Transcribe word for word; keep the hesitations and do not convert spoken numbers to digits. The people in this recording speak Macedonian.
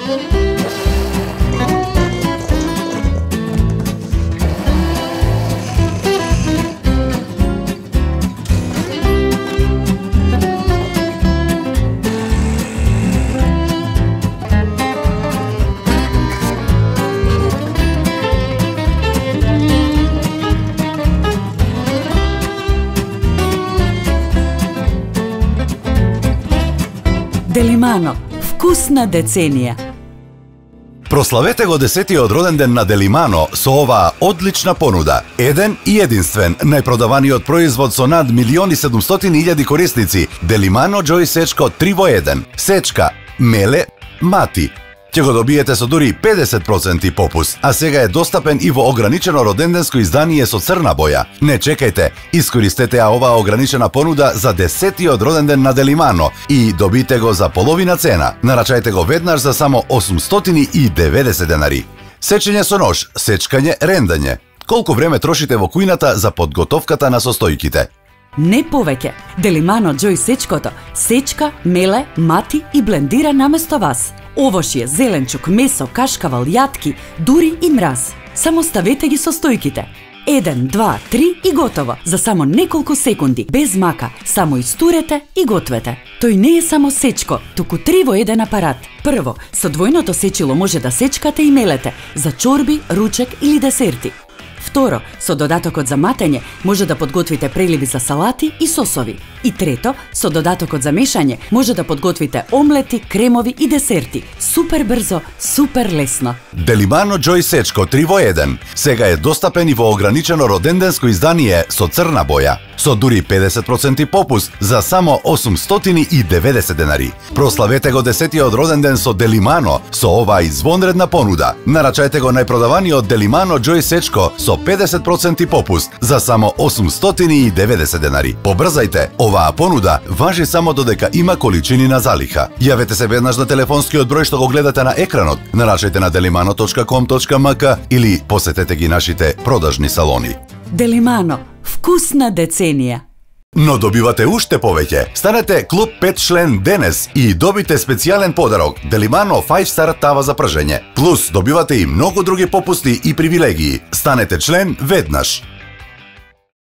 Делимано. Вкусна деценија. Прославете го десетиот роден ден на Делимано со оваа одлична понуда. Еден и единствен, најпродаваниот производ со над милиони и седумстотини илјади корисници. Делимано Joy сечко три во еден. Сечка, меле, мати. Ќе го добиете со дури педесет проценти попуст, а сега е достапен и во ограничено роденденско издание со црна боја. Не чекајте, искористете ја оваа ограничена понуда за десетиот роден ден на Делимано и добите го за половина цена. Нарачајте го веднаш за само осумстотини и деветдесет денари. Сечење со нож, сечкање, рендање. Колку време трошите во кујната за подготовката на состојките? Не повеќе. Делимано Joy сечкото сечка, меле, мати и блендира наместо вас. Овошје, зеленчук, месо, кашкавал, јатки, дури и мраз. Само ставете ги состојките. Еден, два, три и готово. За само неколку секунди, без мака. Само истурете и гответе. Тој не е само сечко, туку три во еден апарат. Прво, со двојното сечило може да сечкате и мелете за чорби, ручек или десерти. Второ, со додатокот за матење може да подготвите преливи за салати и сосови. И трето, со додатокот за мешање може да подготвите омлети, кремови и десерти. Супер брзо, супер лесно. Делимано Joy сечко три во еден сега е достапен и во ограничено роденденско издание со црна боја, со дури педесет проценти попуст за само осумстотини и деветдесет денари. Прославете го десетиот роден ден со Делимано со оваа извонредна понуда. Нарачајте го најпродаваниот Делимано Joy сечко со педесет проценти попуст за само осумстотини и деветдесет денари. Побрзајте, оваа понуда важи само додека има количини на залиха. Јавете се веднаш на телефонскиот број што го гледате на екранот. Нарачајте на деlimano точка ком точка ем ка или посетете ги нашите продажни салони. Делимано. Вкусна деценија. Но добивате уште повеќе. Станете клуб пет член денес и добите специјален подарок Делимано пет стар тава за пржење. Плюс добивате и многу други попусти и привилегии. Станете член веднаш.